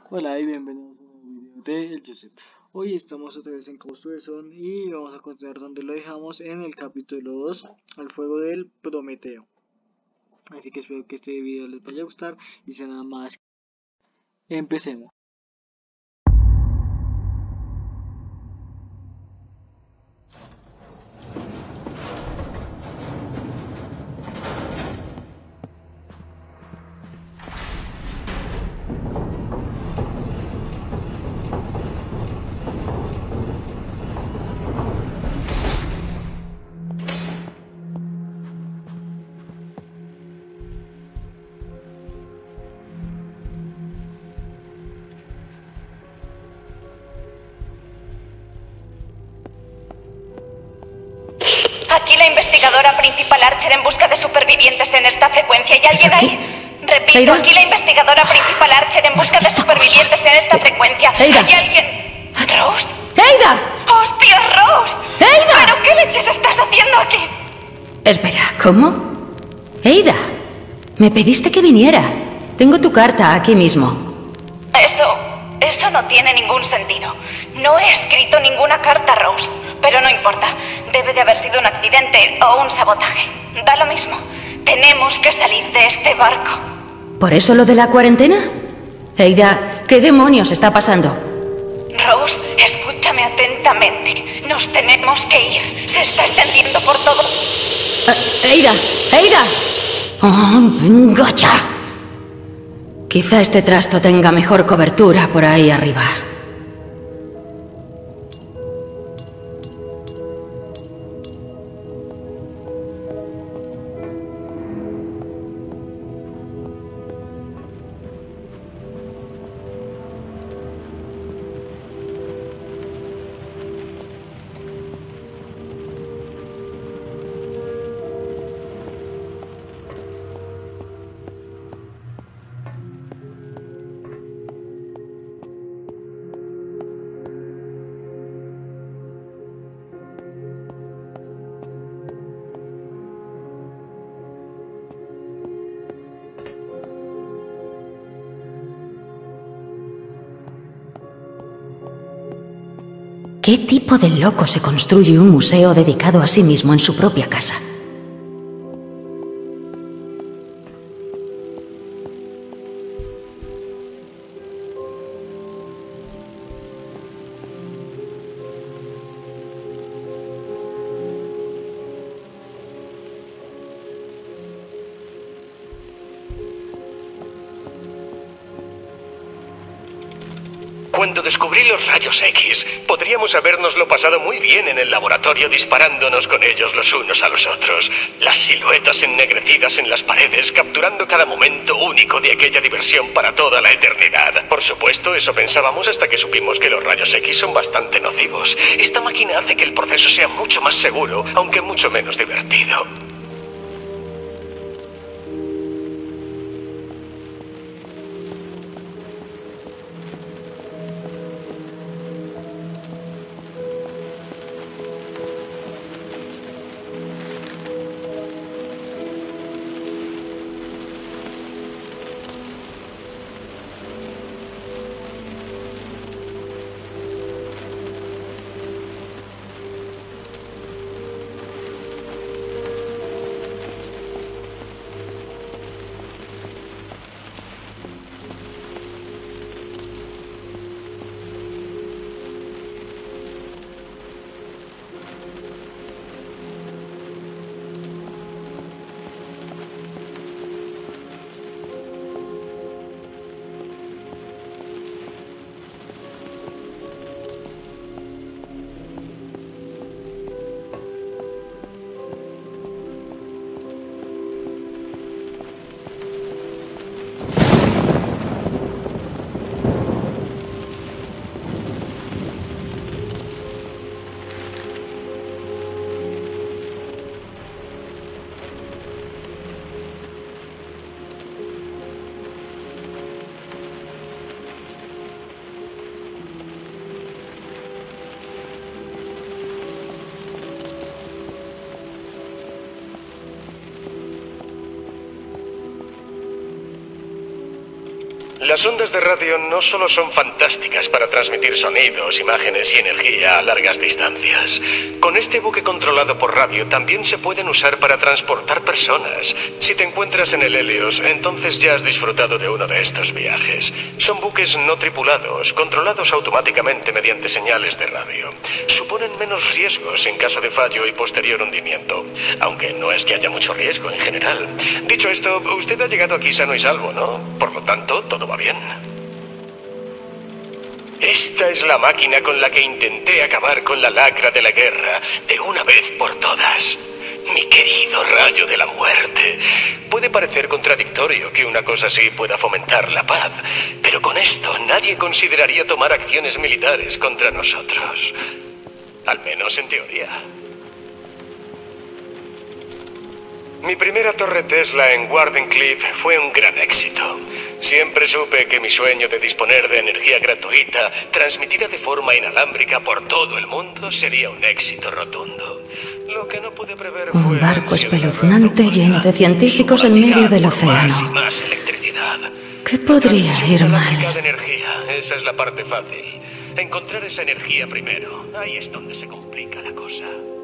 Hola y bienvenidos a un nuevo video de El Joseph. Hoy estamos otra vez en Ghost of Tsushima y vamos a continuar donde lo dejamos en el capítulo 2, el fuego del Prometeo. Así que espero que este video les vaya a gustar y sin nada más, empecemos. Aquí la investigadora principal Archer en busca de supervivientes en esta frecuencia. ¿Hay alguien ahí? Repito, ¿Eida? aquí la investigadora principal Archer en busca de supervivientes en esta frecuencia. Eida. ¿Hay alguien? ¿Rose? ¡Eida! ¡Hostia, Rose! ¡Eida! ¿Pero qué leches estás haciendo aquí? Espera, ¿cómo? Eida, me pediste que viniera. Tengo tu carta aquí mismo. Eso no tiene ningún sentido. No he escrito ninguna carta, Rose. Pero no importa. Debe de haber sido un accidente o un sabotaje. Da lo mismo. Tenemos que salir de este barco. ¿Por eso lo de la cuarentena? Eida, ¿qué demonios está pasando? Rose, escúchame atentamente. Nos tenemos que ir. Se está extendiendo por todo. ¡Eida! ¡Eida! ¡Oh, gocha! Quizá este trasto tenga mejor cobertura por ahí arriba. ¿Qué tipo de loco se construye un museo dedicado a sí mismo en su propia casa? Cuando descubrí los rayos X, podríamos habérnoslo pasado muy bien en el laboratorio disparándonos con ellos los unos a los otros. Las siluetas ennegrecidas en las paredes, capturando cada momento único de aquella diversión para toda la eternidad. Por supuesto, eso pensábamos hasta que supimos que los rayos X son bastante nocivos. Esta máquina hace que el proceso sea mucho más seguro, aunque mucho menos divertido. Las ondas de radio no solo son fantásticas para transmitir sonidos, imágenes y energía a largas distancias. Con este buque controlado por radio también se pueden usar para transportar personas. Si te encuentras en el Helios, entonces ya has disfrutado de uno de estos viajes. Son buques no tripulados, controlados automáticamente mediante señales de radio. Suponen menos riesgos en caso de fallo y posterior hundimiento, aunque no es que haya mucho riesgo en general. Dicho esto, usted ha llegado aquí sano y salvo, ¿no? Por lo tanto, todo va bien. Esta es la máquina con la que intenté acabar con la lacra de la guerra de una vez por todas. Mi querido rayo de la muerte. Puede parecer contradictorio que una cosa así pueda fomentar la paz, pero con esto nadie consideraría tomar acciones militares contra nosotros. Al menos en teoría. Mi primera torre Tesla en Wardenclyffe fue un gran éxito. Siempre supe que mi sueño de disponer de energía gratuita, transmitida de forma inalámbrica por todo el mundo, sería un éxito rotundo. Lo que no pude prever fue un barco espeluznante lleno de científicos en medio del océano. Más electricidad. ¿Qué podría ir mal? De energía, esa es la parte fácil. Encontrar esa energía primero. Ahí es donde se complica la cosa.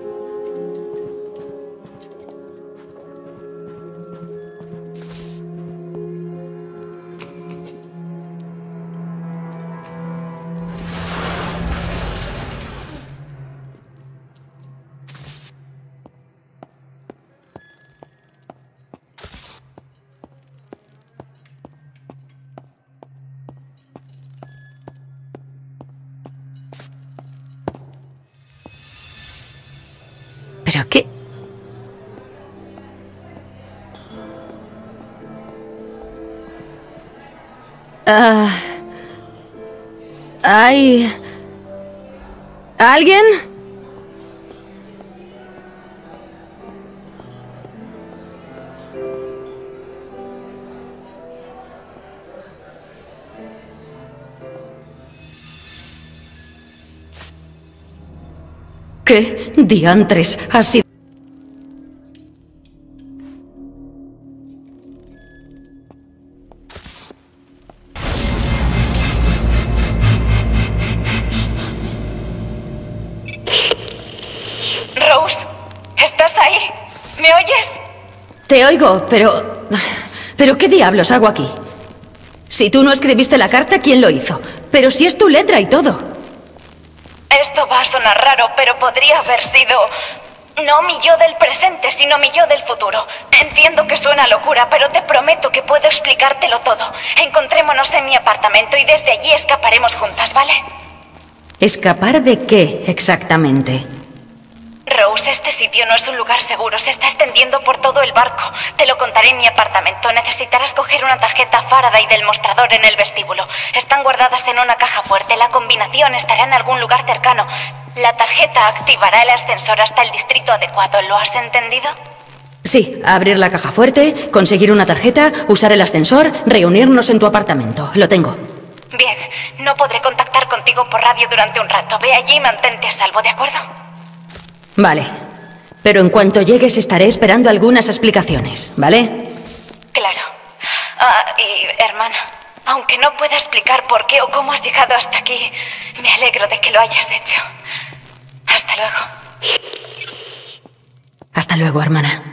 ¿Pero qué? ¿Hay alguien? ¿Qué diantres ha sido? Rose, ¿estás ahí? ¿Me oyes? Te oigo, pero... ¿Pero qué diablos hago aquí? Si tú no escribiste la carta, ¿quién lo hizo? Pero si es tu letra y todo. Esto va a sonar raro, pero podría haber sido... no mi yo del presente, sino mi yo del futuro. Entiendo que suena locura, pero te prometo que puedo explicártelo todo. Encontrémonos en mi apartamento y desde allí escaparemos juntas, ¿vale? ¿Escapar de qué exactamente? Rose, este sitio no es un lugar seguro. Se está extendiendo por todo el barco. Te lo contaré en mi apartamento. Necesitarás coger una tarjeta Faraday del mostrador en el vestíbulo. Están guardadas en una caja fuerte. La combinación estará en algún lugar cercano. La tarjeta activará el ascensor hasta el distrito adecuado. ¿Lo has entendido? Sí, abrir la caja fuerte, conseguir una tarjeta, usar el ascensor, reunirnos en tu apartamento. Lo tengo. Bien, no podré contactar contigo por radio durante un rato. Ve allí y mantente a salvo, ¿de acuerdo? Vale, pero en cuanto llegues estaré esperando algunas explicaciones, ¿vale? Claro. Y hermana, aunque no pueda explicar por qué o cómo has llegado hasta aquí, me alegro de que lo hayas hecho. Hasta luego. Hasta luego, hermana.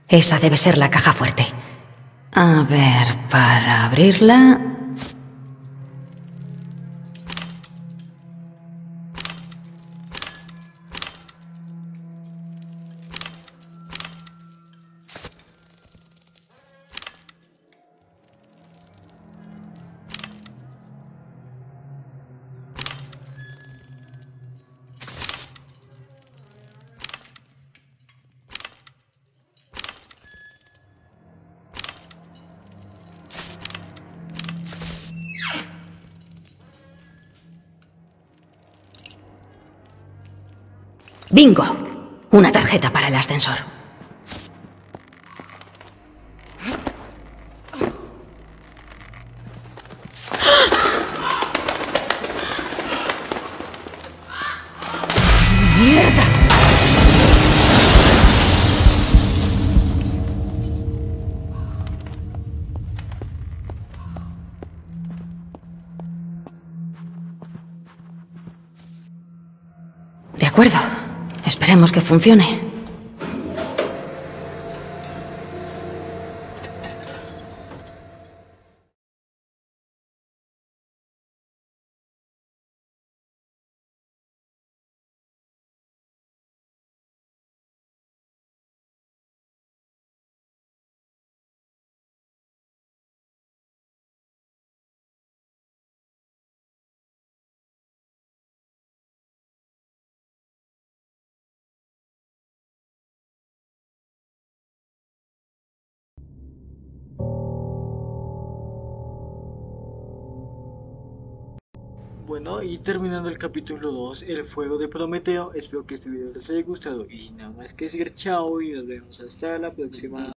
Esa debe ser la caja fuerte. A ver, para abrirla... ¡Bingo! Una tarjeta para el ascensor. ¡Mierda! De acuerdo. Esperemos que funcione. Bueno, y terminando el capítulo 2, el fuego de Prometeo. Espero que este video les haya gustado y nada más que decir chao y nos vemos hasta la próxima.